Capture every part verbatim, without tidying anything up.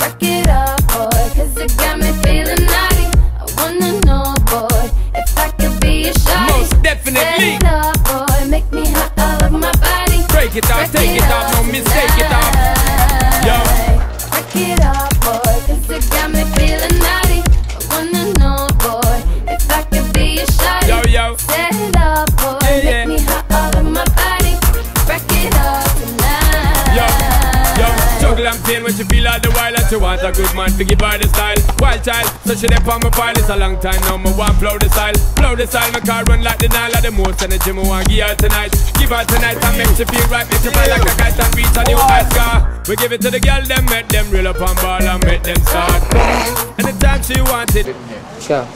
Work it out, boy, cause it got me feeling naughty. I wanna know, boy, if I could be a shawty. Most definitely. Set it up, boy, make me hot all over my body. Break it off, take it off, no mistake it off. Yo. Work it out, boy, cause it got me feeling naughty. I wanna know, boy, if I could be a shawty. Yo, yo. Set it up, boy, Yeah, yeah. make me hot all over my body. Break it up tonight. Yo, yo, juggle and pain when you feel all the while that you want a good man to give her the style. Wild child, so she up on my file. It's a long time now, me want blow the style. Blow the style, my car run like the Nile. The most energy me want give her tonight. Give her tonight and make she feel right. Make she feel like a kite and reach a new high scar. We give it to the girl, them make them reel up on ball and make them start. Anytime she want it. Go.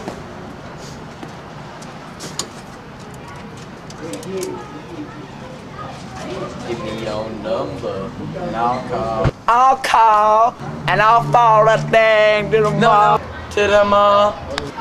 Give me your number and I'll call. I'll call and I'll follow that thing to the mall. To the mall.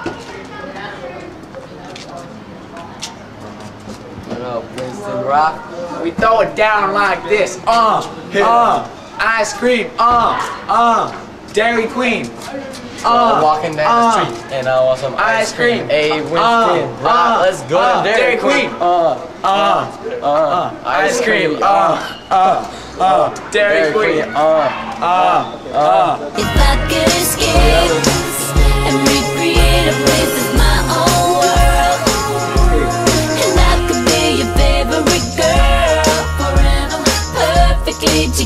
What up, Winston Rock? We throw it down like this. Uh, uh, ice cream. Uh, uh, Dairy Queen. I'm Uh, walking down uh, the street and I want some ice cream. Hey, Winston Uh, Rock, uh, let's go uh, to Dairy Queen. Uh, uh, Uh, uh, ice cream. Uh, uh, uh, Dairy Queen. Uh, Uh, uh. If I could escape and recreate a place that's my own world, and I could be your favorite girl forever, perfectly.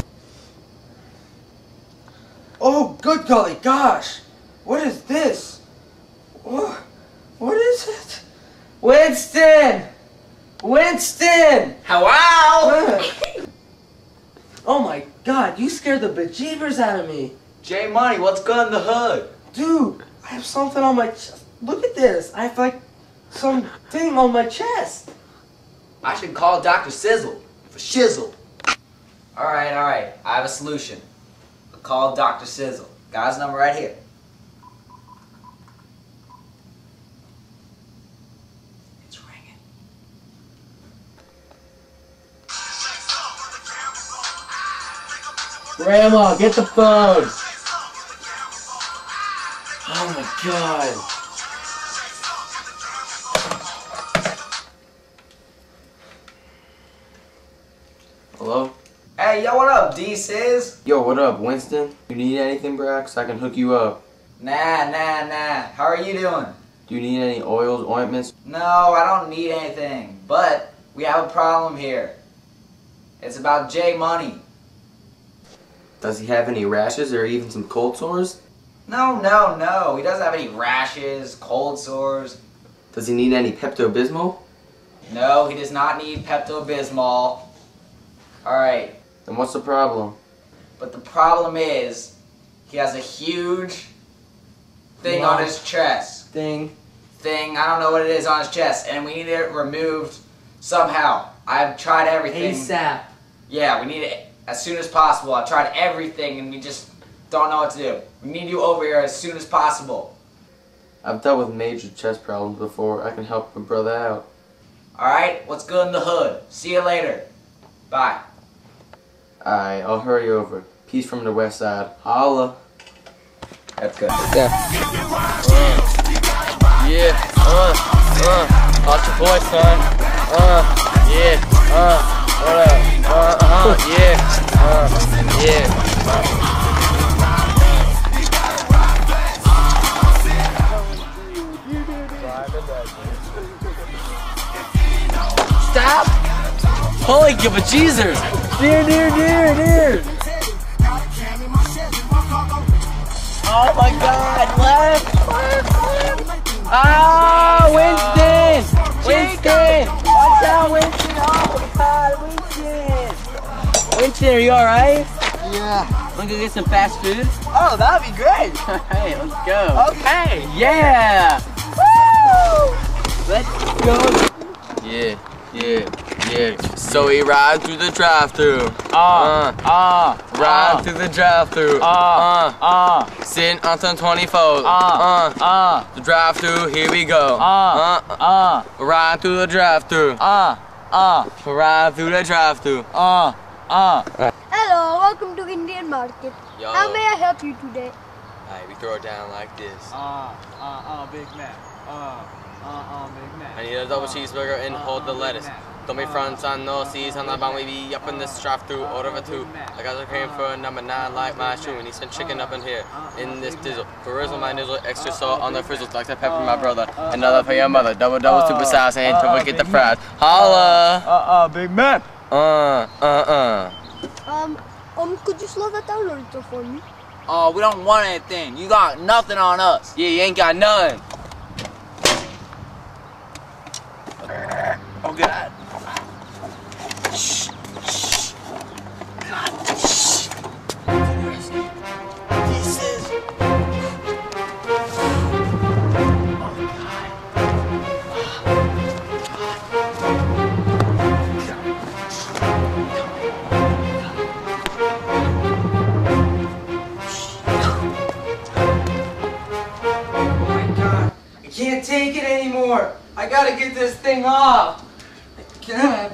Oh, good golly gosh! What is this? What? What is it? Winston! Winston! Hello? Oh my god, you scared the bejeebers out of me. J Money, what's good in the hood? Dude, I have something on my chest. Look at this. I have like some thing on my chest. I should call Doctor Sizzle for shizzle. Alright, alright. I have a solution. I'll call Doctor Sizzle. Got his number right here. It's ringing. Grandma, get the phone. Oh my god. hello? Hey, yo, what up, D-Sizz? Yo, what up, Winston? You need anything, Brax? I can hook you up. Nah, nah, nah. How are you doing? Do you need any oils, ointments? No, I don't need anything. But we have a problem here. It's about J Money. Does he have any rashes or even some cold sores? No, no, no. He doesn't have any rashes, cold sores. Does he need any Pepto-Bismol? No, he does not need Pepto-Bismol. Alright, Then what's the problem? but the problem is, he has a huge thing on his chest. Thing. Thing, I don't know what it is on his chest, and we need it removed somehow. I've tried everything. ASAP. Yeah, we need it as soon as possible. I've tried everything, and we just don't know what to do. We need you over here as soon as possible. I've dealt with major chest problems before. I can help my brother out. Alright, what's good in the hood? See you later. Bye. Alright, I'll hurry over. Peace from the west side. Holla. That's good. Yeah. Uh, yeah. Uh. Uh. How's your boy, son? Uh. Yeah. Uh. What up? Uh. Uh. Yeah. Uh. Yeah. Uh. Stop! Holy bejeezers! Dear, dear, dear, dear! Oh my god, left! Left, left! Ah, Winston! Winston! Watch out, Winston! Oh my god, Winston! Winston, are you alright? Yeah. Wanna go get some fast food? Oh, that'd be great. Alright, let's go. Okay. Yeah! Woo! Let's go! Yeah. Yeah. Yeah. So he ride through the drive-thru. Ah, ah, Ride ah. through the drive-thru. Ah, ah, Sitting on some twenty-four. ah, Uh. ah, The drive-thru, here we go. ah, Uh. ah, Ride through the drive-thru. ah, ah, Ride through the drive-thru. ah, ah. Hello, welcome to Indian market. Yo. How may I help you today? Alright, we throw it down like this. Uh, uh, uh, Big Mac. Uh, uh, uh, Big Mac. I need a double Uh, cheeseburger and uh, hold the uh, Big lettuce. Mac. Don't be Uh, fronts on no seas on the uh, bottom, we be up in this drive through, uh, order of a Big two. Mac. I got a cream Uh, for a number nine uh, like my Big shoe. Mac. We need some chicken Uh, up in here, uh, in uh, this Big dizzle. Mac. For rizzle, my Uh, nizzle, extra uh, salt uh, on the Big frizzles, Mac. like that pepper for Uh, my brother. uh, Another uh, for your Big mother, Mac. double double Uh, super size, and uh, don't uh, forget the Big fries. Mac. Holla! Uh, uh, Big Mac. Uh, uh, uh. Um, um, could you slow that down a little for me? Oh, we don't want anything. You got nothing on us. Yeah, you ain't got none. Oh, God. Oh my god. I can't take it anymore. I gotta get this thing off. I can't.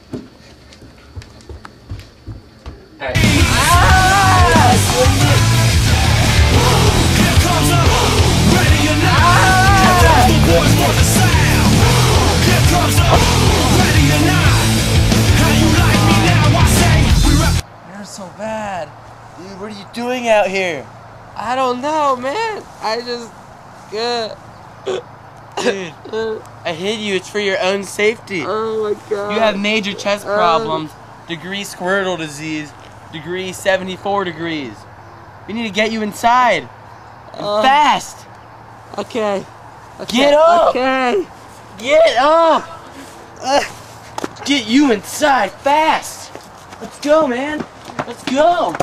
You're so bad. Dude, what are you doing out here? I don't know, man. I just. Yeah. Dude, I hit you. It's for your own safety. Oh my god. You have major chest Uh. problems. Degree Squirtle disease. Degree seventy-four degrees. We need to get you inside. Uh. Fast. Okay. okay. Get up. Okay. Get up. Get you inside fast. Let's go, man. Let's go.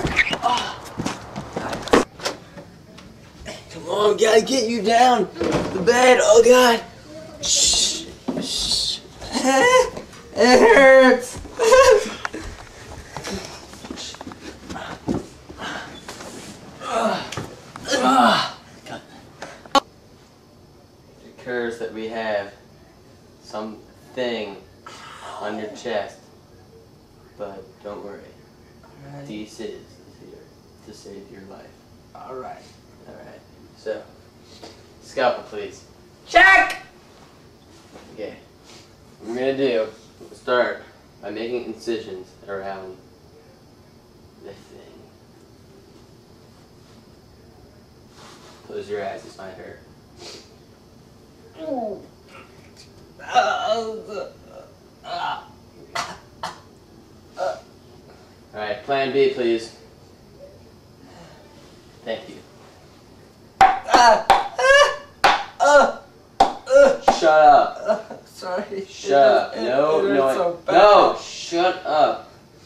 Come on, gotta get you down the bed. Oh God. Shh. Shh. It hurts. It occurs that we have something on your chest, but don't worry. D-Sizz is here to save your life. Alright. Alright, so, scalpel please. Check! Okay, what we're gonna do, we'll start by making incisions around the thing. Close your eyes, this might hurt. Alright, plan B please. Thank you. Shut up. Sorry. Shut up. It- No, it hurts no, so bad. no, shut up.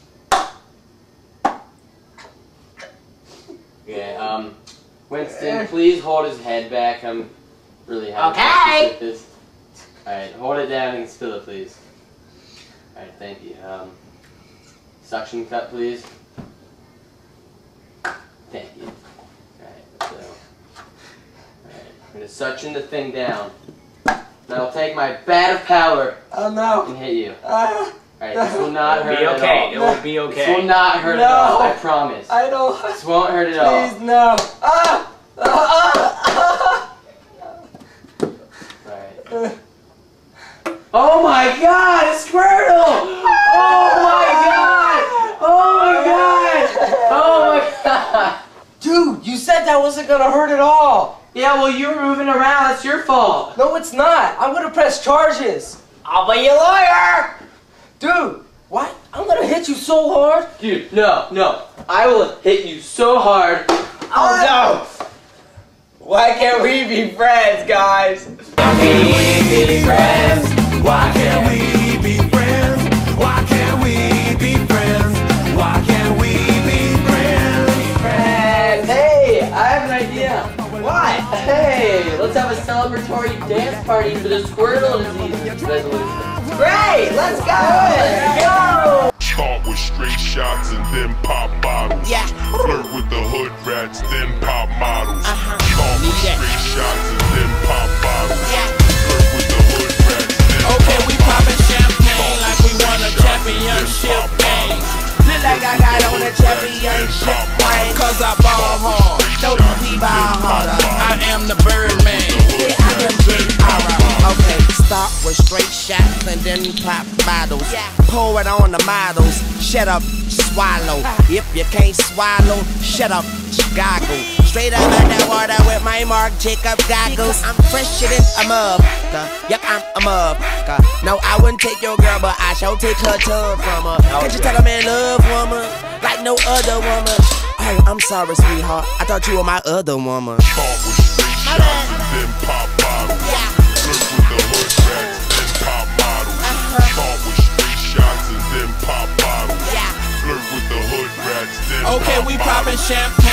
Okay, um, Winston, please hold his head back. I'm really having Okay. with this. Alright, hold it down and spill it, please. Alright, thank you. Um, suction cup, please. Thank you. Alright, so. Alright, I'm gonna suction the thing down. Then I'll take my bat of powder Oh no. and hit you. Ah, Alright, this will not hurt Be at okay. all. It will be This will okay. not hurt No. at all, I promise. I don't. This won't hurt at all. Please no. Ah! Ah! Alright. Oh my god, it's Squirtle! Oh my god! Oh my god! Oh my god! Dude, you said that wasn't gonna hurt at all. Yeah, well you were moving around, that's your fault. No, it's not. I'm gonna press charges. I'll be your lawyer. Dude, what? I'm gonna hit you so hard. Dude, no, no. I will hit you so hard. Oh no. Why can't we be friends, guys? Why can't we be friends? Why can't we be friends? Why can't we be friends? Why can't we be friends? Friends, hey, I have an idea. What? Hey, let's have a celebratory dance party for the Squirtle disease resolution. Great. Let's go. Let's go. Start with straight shots and then pop bottles. Yeah. Flirt with the hood rats, then pop models. Uh-huh. Start with Yeah. straight shots and then pop bottles. Yeah. Flirt with the hood rats, then Okay, pop we bottles. poppin' champagne like we won a Straight shots and then championship pop game. bottles. Look like I got on a championship ring. then pop bottles. Pour it on the models. Shut up, swallow. If you can't swallow, shut up, goggle. Straight up out that water with my Marc Jacob goggles. I'm fresher than a mug. Yep, I'm a mug. No, I wouldn't take your girl, but I shall take her tongue from her. Can't you tell a man love woman like no other woman? Oh, I'm sorry, sweetheart. I thought you were my other woman. Caught with straight shots and then pop bottles. Flirt with the hood rats, then pop models. Caught with straight shots and then pop bottles. Flirt with the hood rats, then Okay, pop we bottles. poppin' champagne.